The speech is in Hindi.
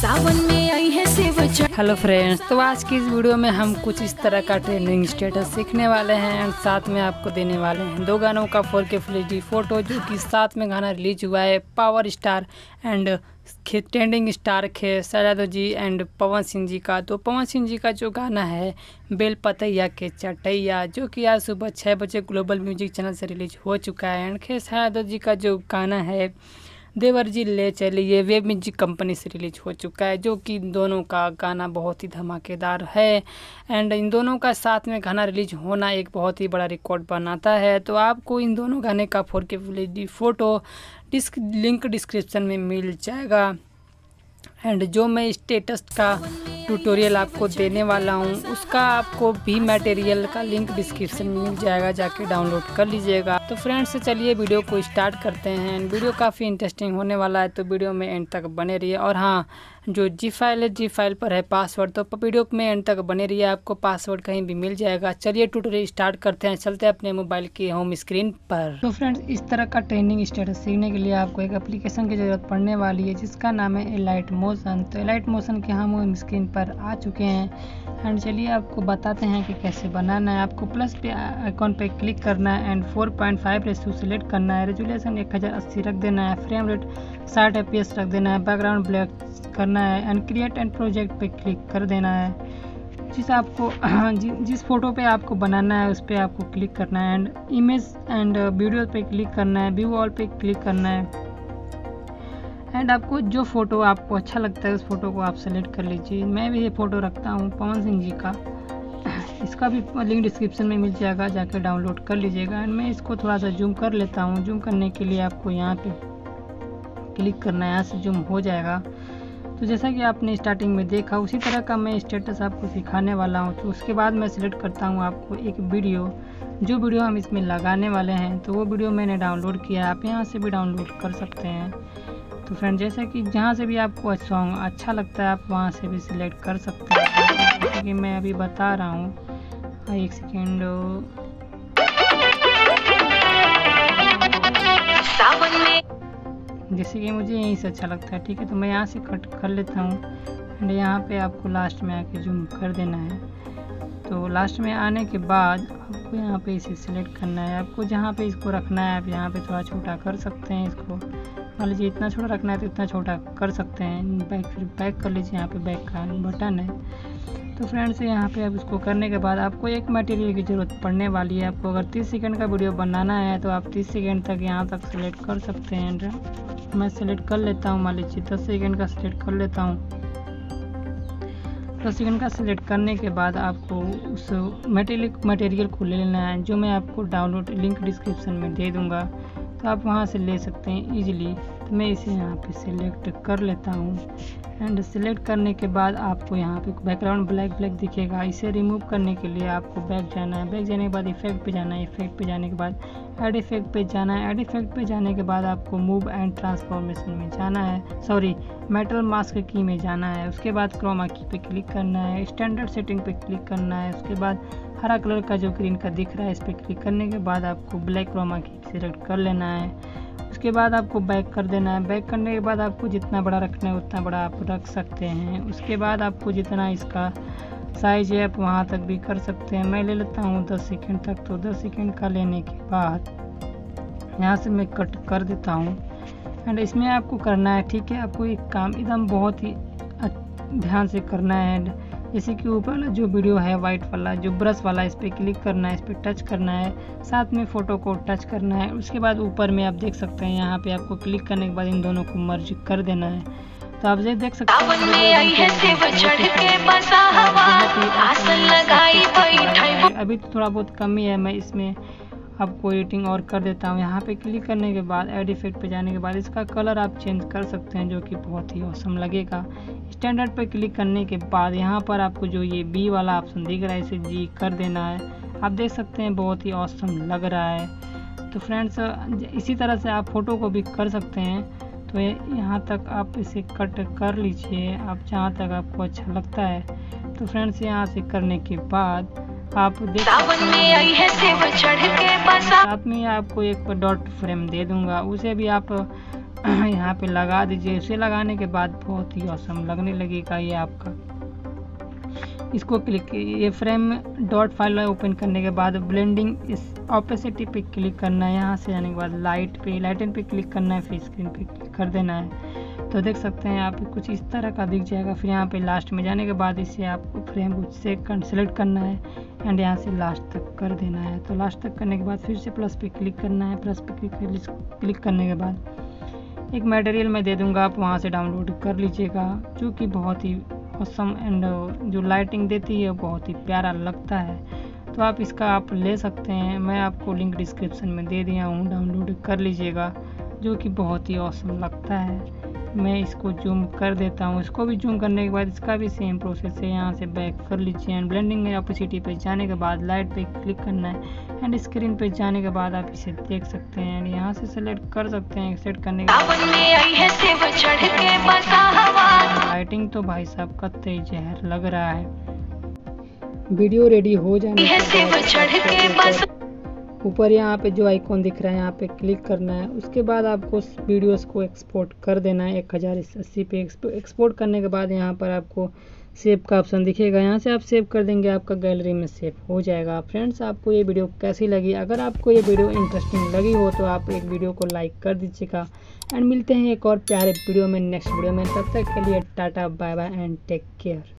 सावन में आई है शिव। हेलो फ्रेंड्स, तो आज की इस वीडियो में हम कुछ इस तरह का ट्रेंडिंग स्टेटस सीखने वाले हैं और साथ में आपको देने वाले हैं दो गानों का 4K फुल एचडी फोटो, जो कि साथ में गाना रिलीज हुआ है power star and trending star Khesari ji and Pawan Singh ji का। तो पवन सिंह जी का जो गाना है बेल पतैया के चटैया, जो कि आज सुबह 6 बजे ग्लोबल म्यूजिक चैनल से रिलीज हो चुका है। एंड खेसारी जी का जो गाना है देवर जी ले चलिए वेब म्यूजिक कंपनी से रिलीज हो चुका है, जो कि दोनों का गाना बहुत ही धमाकेदार है। एंड इन दोनों का साथ में गाना रिलीज होना एक बहुत ही बड़ा रिकॉर्ड बनाता है। तो आपको इन दोनों गाने का 4K full HD photo link description में मिल जाएगा। एंड जो मैं स्टेटस का ट्यूटोरियल आपको देने वाला हूँ उसका आपको भी मटेरियल का लिंक डिस्क्रिप्शन में मिल जाएगा, जाके डाउनलोड कर लीजिएगा। तो फ्रेंड्स चलिए वीडियो को स्टार्ट करते हैं। वीडियो काफ़ी इंटरेस्टिंग होने वाला है, तो वीडियो में एंड तक बने रहिए। और हाँ, जो जी फाइल पर है पासवर्ड, तो वीडियो में एंड तक बने रहिए, आपको पासवर्ड कहीं भी मिल जाएगा। चलिए ट्यूटोरियल स्टार्ट करते हैं, चलते हैं अपने मोबाइल की होम स्क्रीन पर। तो फ्रेंड्स इस तरह का ट्रेंडिंग स्टेटस सीखने के लिए आपको एक एप्लीकेशन की ज़रूरत पड़ने वाली है, जिसका नाम है एलाइट मोशन। तो एलाइट मोशन के हम होम स्क्रीन पर आ चुके हैं। एंड चलिए आपको बताते हैं कि कैसे बनाना है। आपको प्लस पे आइकॉन पे क्लिक करना है एंड 4.5 रेशो सेलेक्ट करना है। रेजोल्यूशन 1080 रख देना है। फ्रेम रेट 60 fps रख देना है। बैकग्राउंड ब्लैक करना है एंड क्रिएट एंड प्रोजेक्ट पे क्लिक कर देना है। जिस फोटो पे आपको बनाना है उस पर आपको क्लिक करना है एंड इमेज एंड वीडियो पे क्लिक करना है। व्यू ऑल पे क्लिक करना है एंड आपको जो फ़ोटो आपको अच्छा लगता है उस फोटो को आप सेलेक्ट कर लीजिए। मैं भी ये फ़ोटो रखता हूँ पवन सिंह जी का, इसका भी लिंक डिस्क्रिप्शन में मिल जाएगा, जाकर डाउनलोड कर लीजिएगा। एंड मैं इसको थोड़ा सा जूम कर लेता हूँ। जूम करने के लिए आपको यहाँ पे क्लिक करना है, यहाँ से जूम हो जाएगा। तो जैसा कि आपने स्टार्टिंग में देखा उसी तरह का मैं स्टेटस आपको सिखाने वाला हूँ। तो उसके बाद मैं सिलेक्ट करता हूँ आपको एक वीडियो, जो वीडियो हम इसमें लगाने वाले हैं। तो वो वीडियो मैंने डाउनलोड किया है, आप यहाँ से भी डाउनलोड कर सकते हैं। तो फ्रेंड जैसा कि जहाँ से भी आपको सॉन्ग अच्छा लगता है आप वहाँ से भी सिलेक्ट कर सकते हैं। जैसे कि मैं अभी बता रहा हूँ, एक सेकेंड। जैसे कि मुझे यहीं से अच्छा लगता है, ठीक है, तो मैं यहाँ से कट कर लेता हूँ। एंड यहाँ पे आपको लास्ट में आके जूम कर देना है। तो लास्ट में आने के बाद आपको यहाँ पे इसे सिलेक्ट करना है। आपको जहाँ पे इसको रखना है आप यहाँ पे थोड़ा छोटा कर सकते हैं। इसको मान लीजिए इतना छोटा रखना है तो इतना छोटा कर सकते हैं। फिर बैक कर लीजिए, यहाँ पे बैक का बटन है। तो फ्रेंड्स यहाँ पे अब इसको करने के बाद आपको एक मटेरियल की ज़रूरत पड़ने वाली है। आपको अगर 30 सेकंड का वीडियो बनाना है तो आप 30 सेकंड तक यहाँ तक सेलेक्ट कर सकते हैं। मैं सेलेक्ट कर लेता हूँ, मान लीजिए 10 सेकंड का सेलेक्ट कर लेता हूँ। 10 सेकंड का सिलेक्ट करने के बाद आपको उस मटेरियल को ले लेना है, जो मैं आपको डाउनलोड लिंक डिस्क्रिप्शन में दे दूंगा। तो आप वहां से ले सकते हैं इजीली। तो मैं इसे यहाँ पे सिलेक्ट कर लेता हूँ। एंड सिलेक्ट करने के बाद आपको यहाँ पे बैकग्राउंड ब्लैक दिखेगा। इसे रिमूव करने के लिए आपको बैक जाना है। बैक जाने के बाद इफेक्ट पे जाना है। इफेक्ट पे जाने के बाद ऐड इफेक्ट पे जाना है। ऐड इफेक्ट पे जाने के बाद आपको मूव एंड ट्रांसफॉर्मेशन में जाना है, सॉरी मेटल मास्क की में जाना है। उसके बाद क्रोमा की पे क्लिक करना है। स्टैंडर्ड सेटिंग पे क्लिक करना है। उसके बाद हरा कलर का जो ग्रीन का दिख रहा है इस पर क्लिक करने के बाद आपको ब्लैक क्रोमा की सिलेक्ट कर लेना है। उसके बाद आपको बैक कर देना है। बैक करने के बाद आपको जितना बड़ा रखना है उतना बड़ा आप रख सकते हैं। उसके बाद आपको जितना इसका साइज है आप वहाँ तक भी कर सकते हैं। मैं ले लेता हूँ 10 सेकंड तक। तो 10 सेकंड का लेने के बाद यहाँ से मैं कट कर देता हूँ। एंड इसमें आपको करना है, ठीक है, आपको एक काम एकदम बहुत ही ध्यान से करना है। जैसे कि ऊपर वाला जो वीडियो है वाइट वाला जो ब्रश वाला, इस पर क्लिक करना है, इस पर टच करना है, साथ में फ़ोटो को टच करना है। उसके बाद ऊपर में आप देख सकते हैं यहाँ पे आपको क्लिक करने के बाद इन दोनों को मर्ज कर देना है। तो आप देख सकते हैं अभी तो थोड़ा बहुत कमी है, मैं इसमें आपको एडिटिंग और कर देता हूँ। यहाँ पे क्लिक करने के बाद ऐड इफेक्ट पे जाने के बाद इसका कलर आप चेंज कर सकते हैं, जो कि बहुत ही औसम लगेगा। स्टैंडर्ड पे क्लिक करने के बाद यहाँ पर आपको जो ये बी वाला ऑप्शन दिख रहा है इसे जी कर देना है। आप देख सकते हैं बहुत ही औसम लग रहा है। तो फ्रेंड्स इसी तरह से आप फोटो को भी कर सकते हैं। तो यहाँ तक आप इसे कट कर लीजिए, आप जहाँ तक आपको अच्छा लगता है। तो फ्रेंड्स यहाँ से करने के बाद आप देख सकते हैं साथ में आपको एक डॉट फ्रेम दे दूंगा, उसे भी आप यहाँ पे लगा दीजिए। इसे लगाने के बाद बहुत ही औसम लगने लगेगा ये आपका। इसको क्लिक, ये फ्रेम डॉट फाइल ओपन करने के बाद ब्लेंडिंग इस ऑपेसिटी पे क्लिक करना है। यहाँ से आने के बाद लाइटन पे क्लिक करना है, फिर स्क्रीन पे क्लिक कर देना है। तो देख सकते हैं यहाँ पे कुछ इस तरह का दिख जाएगा। फिर यहाँ पे लास्ट में जाने के बाद इसे आपको फ्रेम को सेलेक्ट करना है एंड यहाँ से लास्ट तक कर देना है। तो लास्ट तक करने के बाद फिर से प्लस पे क्लिक करना है। प्लस पे क्लिक करने के बाद एक मटेरियल मैं दे दूँगा, आप वहाँ से डाउनलोड कर लीजिएगा, जो कि बहुत ही ऑसम एंड जो लाइटिंग देती है बहुत ही प्यारा लगता है। तो आप इसका आप ले सकते हैं, मैं आपको लिंक डिस्क्रिप्शन में दे दिया हूँ, डाउनलोड कर लीजिएगा, जो कि बहुत ही ऑसम लगता है। मैं इसको जूम कर देता हूँ। इसको भी जूम करने के बाद इसका भी सेम प्रोसेस है। यहाँ से बैक कर लीजिए एंड ब्लेंडिंग में ऑपेसिटी पे जाने के बाद लाइट पे क्लिक करना है एंड स्क्रीन पे जाने के बाद आप इसे देख सकते हैं एंड यहाँ से सेलेक्ट कर सकते हैं। सेलेक्ट करने के बाद लाइटिंग तो भाई साहब कतई जहर लग रहा है। वीडियो रेडी हो जाने के बाद ऊपर यहाँ पे जो आइकॉन दिख रहा है यहाँ पे क्लिक करना है। उसके बाद आपको वीडियोस को एक्सपोर्ट कर देना है 1080 पे। एक्सपोर्ट करने के बाद यहाँ पर आपको सेव का ऑप्शन दिखेगा, यहाँ से आप सेव कर देंगे, आपका गैलरी में सेव हो जाएगा। फ्रेंड्स, आपको ये वीडियो कैसी लगी? अगर आपको ये वीडियो इंटरेस्टिंग लगी हो तो आप एक वीडियो को लाइक कर दीजिएगा एंड मिलते हैं एक और प्यारे वीडियो में, नेक्स्ट वीडियो में। तब तक के लिए tata bye bye and take care.